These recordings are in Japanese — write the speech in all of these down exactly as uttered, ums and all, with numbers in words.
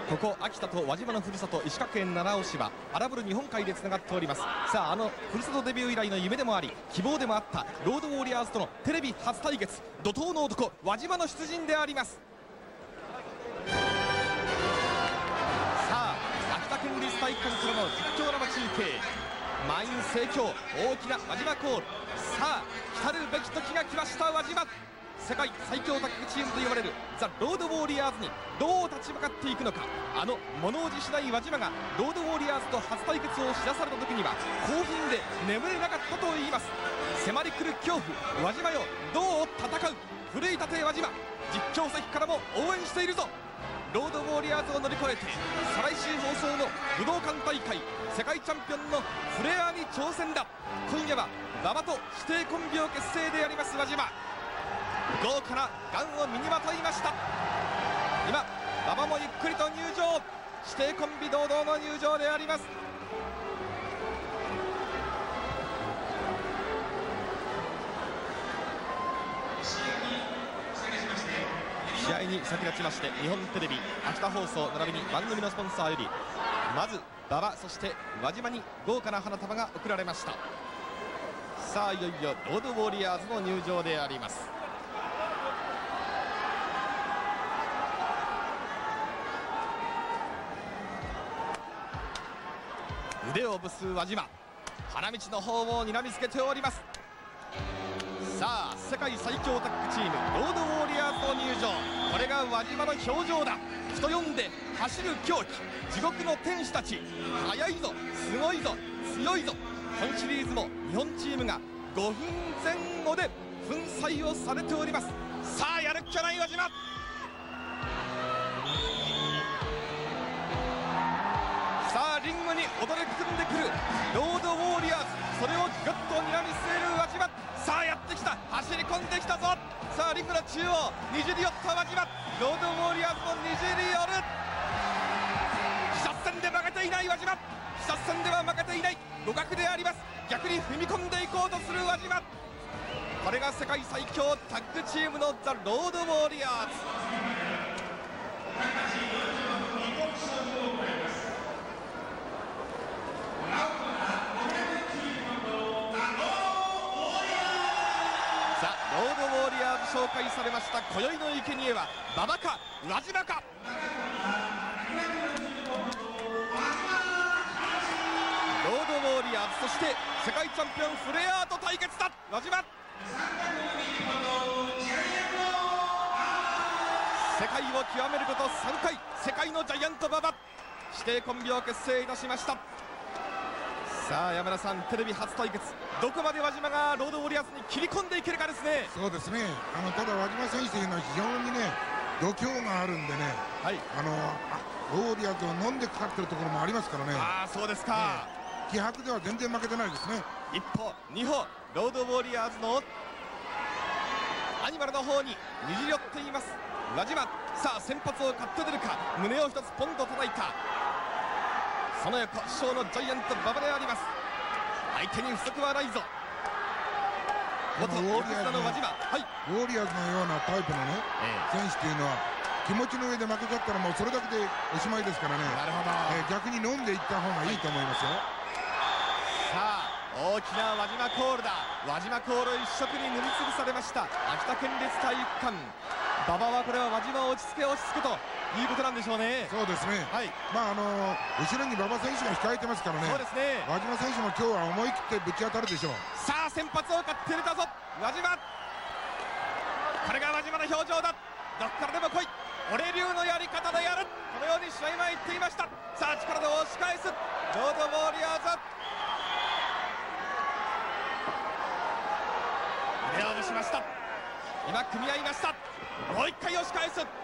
ここ秋田と輪島のふるさと石川県七尾市は荒ぶる日本海でつながっております。さあ、あのふるさとデビュー以来の夢でもあり希望でもあったロードウォーリアーズとのテレビ初対決、怒涛の男輪島の出陣であります。さあ、秋田県立体育館からの実況生中継、満員盛況、大きな輪島コール。さあ、来たるべき時が来ました。輪島、世界最強タッグチームと呼ばれるザ・ロードウォーリアーズにどう立ち向かっていくのか。あの物おじしない輪島がロードウォーリアーズと初対決を知らされた時には興奮で眠れなかったといいます。迫り来る恐怖、輪島よどう戦う。奮い立て輪島、実況席からも応援しているぞ。ロードウォーリアーズを乗り越えて再来週放送の武道館大会世界チャンピオンのフレアに挑戦だ。今夜は馬場と指定コンビを結成であります輪島、豪華なガンを身にまといました。今馬場もゆっくりと入場、指定コンビ堂々の入場であります。試合に先立ちまして日本テレビ、秋田放送並びに番組のスポンサーよりまず馬場、そして輪島に豪華な花束が贈られました。さあ、いよいよロードウォーリアーズの入場であります。腕をぶす輪島、花道の方を睨みつけております。さあ、世界最強タッグチームロードウォーリアーズの入場、これが輪島の表情だ。人呼んで走る狂気、地獄の天使たち、速いぞ、すごいぞ、強いぞ。本シリーズも日本チームがごふんぜん後で粉砕をされております。さあ、やるっきゃない輪島。さあ、リングに踊り組んでくるロードウォーリアーズ、それをぐっと睨み据える輪島。さあ、やってきた、走り込んできたぞ。さあ、リングの中央にじり寄った輪島、ロードウォーリアーズもにじり寄る。視察戦で負けていない輪島、視察戦では負けていない、互角であります。逆に踏み込んでいこうとする輪島、これが世界最強タッグチームのザ・ロードウォーリアーズ。ロードウォーリアーズ紹介されました。今宵の生贄は馬場か輪島か。ロードウォーリアーズ、そして世界チャンピオンフレアと対決だ。輪島、世界を極めることさんかい、世界のジャイアント馬場、指定コンビを結成いたしました。さあ、山田さん、テレビ初対決、どこまで輪島がロードウォーリアーズに切り込んでいけるかですね。 そうですね、あのただ輪島選手というのは非常にね度胸があるんでね、はい、あのあロードウォーリアーズを飲んでかかってるところもありますからね。ああ、そうですか、ね、気迫では全然負けてないですね。一歩二歩、ロードウォーリアーズのアニマルの方ににじり寄っています輪島。さあ、先発を買って出るか、胸を一つポンと叩いた、その横師匠のジャイアント馬場であります。相手に不足はないぞ。元横綱の輪島、はい、 ウォーリアーズのようなタイプのね、ええ、選手というのは気持ちの上で負けちゃったらもうそれだけでおしまいですからね。なるほど、えー、逆に飲んでいった方がいいと思いますよ。 さあ、大きな輪島コールだ。輪島コール一色に塗りつぶされました秋田県立体育館。馬場はこれは輪島を落ち着け落ち着けということなんでしょうね。 そうですね、はい、まああのー、後ろに馬場選手が控えてますからね。そうですね、輪島選手も今日は思い切ってぶち当たるでしょう。 さあ、先発を買って入れたぞ輪島、これが輪島の表情だ。どこからでも来い、俺流のやり方でやる、このように試合前言っていました。さあ、力で押し返すロードウォーリアーズ、腕をぶしました。今組み合いました。もう一回押し返す。さあ、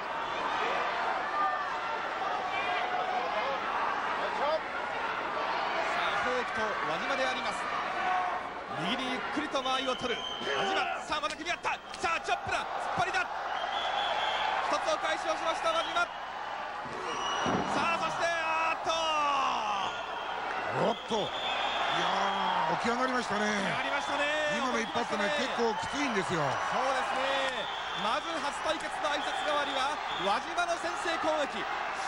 フォークと輪島であります。右にゆっくりと間合いを取る輪島。さあ、また組み合った。さあ、チョップだ、突っ張りだ。一つお返しをしました輪島。さあ、そしてあーっとおっと、いやー起き上がりましたね。 起き上がりましたね。 今の一発ね、結構きついんですよ。 そうですね、まず初対決の挨拶代わりは輪島の先制攻撃。し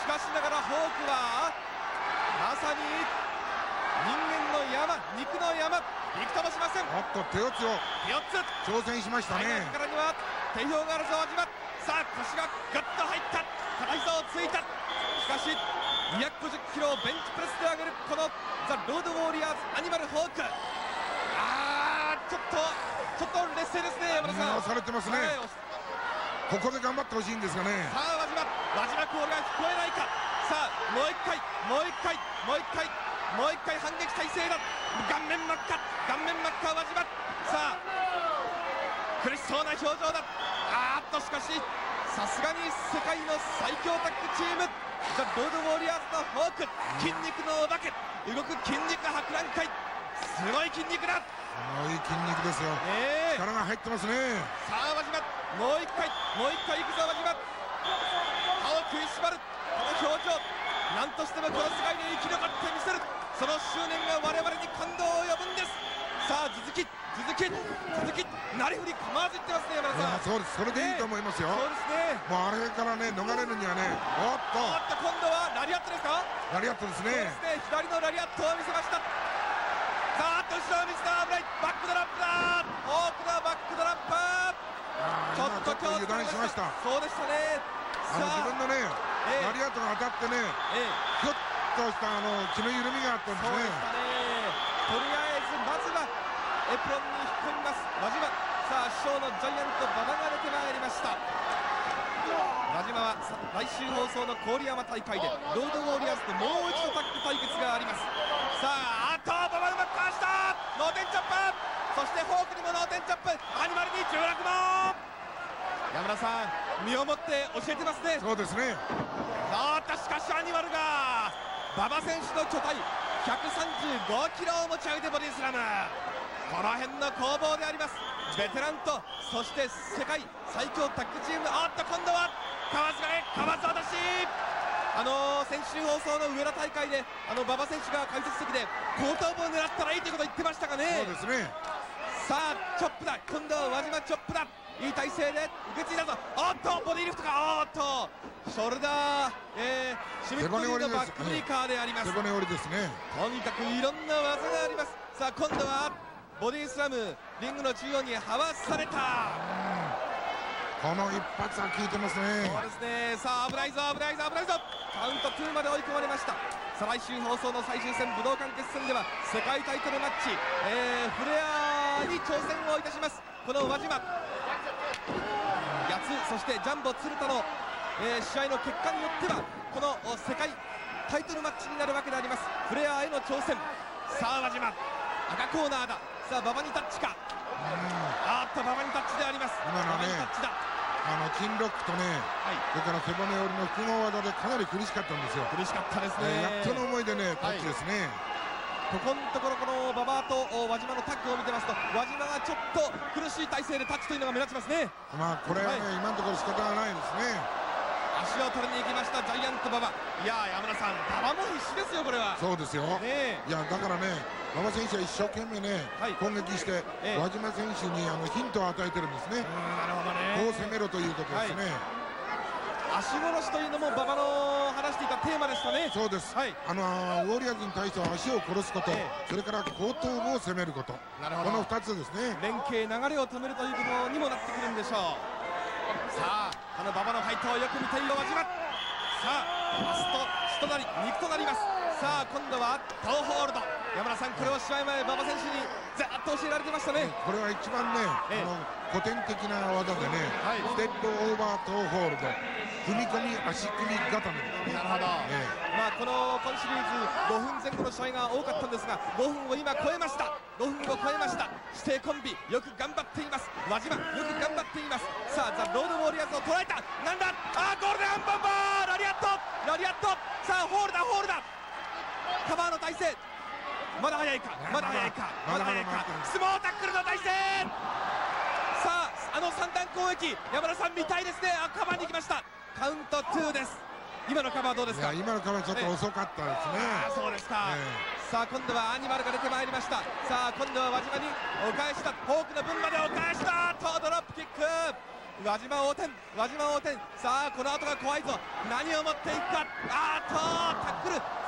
かしながらホークはまさに人間の山、肉の山、びくともしません。 おっと手四つを手四つ挑戦しましたね。 からには定評があるぞ輪島。さあ腰がグッと入った、片膝をついた。しかしにひゃくごじゅっキロをベンチプレスで上げるこのザ・ロードウォーリアーズアニマルホーク。あーちょっとちょっと劣勢ですね山田さん。 されてますね、はい、ここで頑張ってほしいんですがね。 さあ輪島、輪島コールが聞こえないか。さあもう一回もう一回もう一回もう一回反撃態勢だ。顔面真っ赤、顔面真っ赤輪島。さあ苦しそうな表情だ。あーっとしかしさすがに世界の最強タッグチームザ・ロードウォーリアーズのホーク、筋肉のお化け、動く筋肉博覧会、すごい筋肉だ。 すごい筋肉ですよ、えー、力が入ってますね。 さあ輪島、もう一回もう一回いくぞ輪島。歯を食いしばるこの表情、何としてもこの世界で生き残ってみせる、その執念が我々に感動を呼ぶんです。さあ続き続き続き、なりふり構わずいってますね山田さん。 そうです、それでいいと思いますよ、 ね、そうですね。 もうあれからね逃れるにはね、おっとおっと今度はラリアットですか。 ラリアットですね。 そうですね、左のラリアットを見せました。さあ後ろを見せた、危ない、バックドラップだ、大きなバックドラップ。ちょっと今日油断しました。 そうでしたね。 あの自分のね、えー、ラリアットが当たってね、えー、ひょっとしたあの気の緩みがあったんですね。 そうでしたね。とりあえずまずはエプロンに引っ込みます輪島。さあ師匠のジャイアント馬場が出てまいりました。輪島は来週放送の郡山大会でロードウォーリアーズともう一度タッグ対決があります。さああと馬場うまくかわした、脳天チョップ、そしてホークにも脳天チョップ、アニマルにじゅうろくもん。山田さん身をもって教えてますね。 そうですね。 あーっとしかしアニマルが馬場選手の巨体ひゃくさんじゅうごキロを持ち上げてボディスラム、この辺の攻防であります。ベテランとそして世界最強タッグチーム、あっと今度は川津がね、川津落とし。あのー、先週放送の上田大会であの馬場選手が解説席で後頭部を狙ったらいいということを言ってましたがね。 そうですね。 さあチョップだ、今度は輪島チョップだ、いい体勢で受け継いだぞ。おっとボディリフトか、おっとショルダー、えー、シュミットリーのバックブリーカーであります。 背骨折りですね。 とにかくいろんな技があります。さあ今度はボディスラム、リングの中央にはわされた。 この一発は効いてますね。 そうですね。さあ危ないぞ危ないぞ危ないぞ、カウントツーまで追い込まれました。さあ来週放送の最終戦武道館決戦では世界タイトルマッチ、えー、フレアに挑戦をいたしますこの輪島。八つそしてジャンボ鶴田の、えー、試合の結果によってはこの世界タイトルマッチになるわけであります。フレアへの挑戦。さあ輪島赤コーナーだ。さあ馬場にタッチか、あーっと馬場にタッチであります。 今のねあの筋ロックとね、はい、それから背骨折りの複合技でかなり苦しかったんですよ。 苦しかったですね、 えー、やっとの思いでねタッチですね、 はい、ここのところこの馬場と輪島のタッグを見てますと輪島がちょっと苦しい体勢でタッチというのが目立ちますね。 まあこれはね、はい、今のところ仕方がないですね。 足を取りに行きましたジャイアント馬場。いやー山田さん馬場も必死ですよこれは。 そうですよ、ね、いやだからね馬場選手は一生懸命ね、はい、攻撃して、ええ、輪島選手にあのヒントを与えてるんですね。 なるほどね。 こう攻めろということですね、 はい、足殺しというのも馬場の話していたテーマでしたね。 そうです、はい、あのウォリアーズに対しては足を殺すこと、ええ、それから後頭部を攻めること、なるほど、このふたつですね。連携流れを止めるということにもなってくるんでしょう。さあこの馬場のファイトをよく見ている輪島。さあ足と血となり肉となります。さあ今度はトーホールド。山田さんこれを試合前馬場選手にずっと教えられてましたね。 これは一番ね、ええ、あの古典的な技でね、はい、ステップオーバートーホールド、踏み込み足組み固めですね。 なるほど、ええ、まあこの今シリーズごふんぜん後の試合が多かったんですがごふんを今超えました。ごふんを超えました。指定コンビよく頑張っています。輪島よく頑張っています。さあザ・ロードウォーリアーズを捉えた。なんだ、あーゴールデンアンパンバー、ラリアットラリアット。さあホールだホールだ、カバーの体勢、まだ早いかまだ早いかまだ早いか、相撲タックルの体勢。さああの三段攻撃山田さん見たいですね。あカバーに行きました。カウントツーです。今のカバーどうですか。 今のカバーちょっと遅かったですね。 あそうですか、えー、さあ今度はアニマルが出てまいりました。さあ今度は輪島にお返した、フォークの分までお返したとドロップキック、輪島横転輪島横転。さあこの後が怖いぞ。何を持っていくか。あ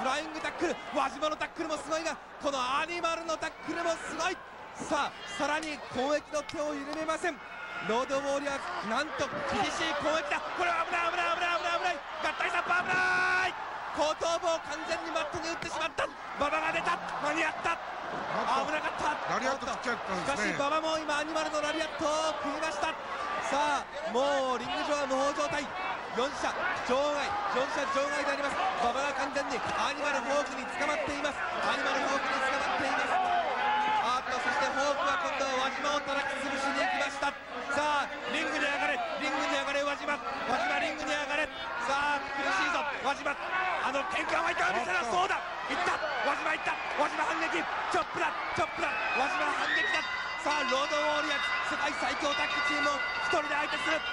ライングタックル、輪島のタックルもすごいが、このアニマルのタックルもすごい。さあさらに攻撃の手を緩めません。ロードウォーリアーズ、なんと厳しい攻撃だ。これは危ない危ない危ない危ない危ない。合体サッパー危ない。後頭部を完全にマットに打ってしまった。馬場が出た、間に合った。危なかった。 ラリアット食っちゃったんですね。 しかし馬場も今アニマルのラリアットを食いました。さあもうリング上は無法状態。よん者場外、よん者場外であります。馬場が完全にアニマルフォークに捕まっています。アニマルフォークに捕まっています。あーっとそしてフォークは今度は輪島を叩き潰しに行きました。さあリングに上がれ、リングに上がれ輪島、輪島リングに上がれ。さあ苦しいぞ輪島、あの喧嘩を相手は見せろ。そうだ、いった輪島、いった輪島反撃、チョップだチョップだ、輪島反撃だ。さあロードウォーリアーズ、世界最強タッグチームを一人で相手する。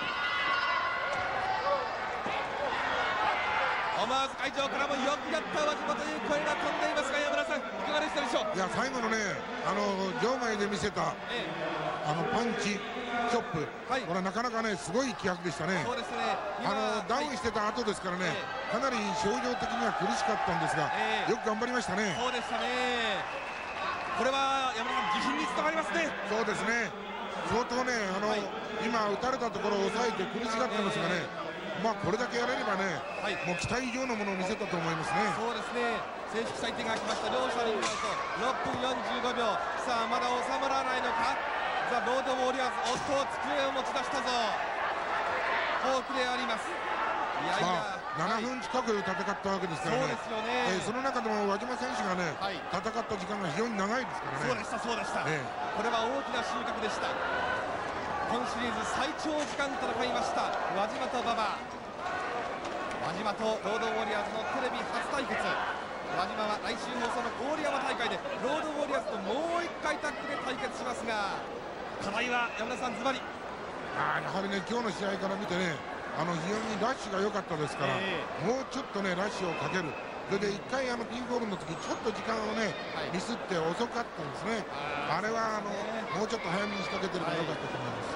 思わず会場からもよくやった輪島という声が飛んでいますが、山田さんいかがでしたでしょう。 いや最後のね、あの場外で見せた、ええ、あのパンチチョップ、はい、これはなかなかねすごい気迫でしたね。 そうですね、 あのダウンしてた後ですからね、はい、かなり症状的には苦しかったんですが、ええ、よく頑張りましたね。 そうでしたね。これは山田さん自信につながりますね。 そうですね、相当ね、あの、はい、今打たれたところを抑えて苦しかったんですがね、ええ、まあこれだけやれればね、はい、もう期待以上のものを見せたと思いますね。 そうですね、正式採点が来ました。両者リングアウトろっぷんよんじゅうごびょう。さあまだ収まらないのか。ザ・ロードウォーリアーズ、おっと机を持ち出したぞ。フォークであります。いやいや、 ななふん近く戦ったわけですからね。 そうですよね、 えー、その中でも輪島選手がね、はい、戦った時間が非常に長いですからね。 そうでしたそうでした、えー、これは大きな収穫でした。今シリーズ最長時間戦いました輪島と馬場。輪島とロードウォーリアーズのテレビ初対決。輪島は来週放送の郡山大会でロードウォーリアーズともういっかいタッグで対決しますが、課題は山田さんズバリ。 あやはりね、今日の試合から見てね、あの非常にラッシュが良かったですから、えー、もうちょっとねラッシュをかける。それでいっかいあのピンフォールの時ちょっと時間をね、はい、ミスって遅かったんですね。あれはあの、ね、もうちょっと早めに仕掛けてればよかったと思います。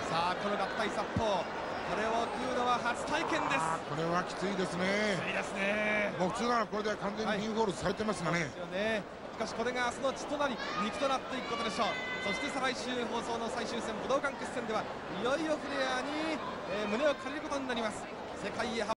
はい、さあこの合体殺法、これを食うのは初体験です。 これはきついですね。 きついですね。 もう普通ならこれで完全にピンフォールされてますがね。 はい、しかしこれが明日の血となり肉となっていくことでしょう。そして再来週放送の最終戦武道館決戦ではいよいよフレアに、えー、胸を借りることになります。世界へ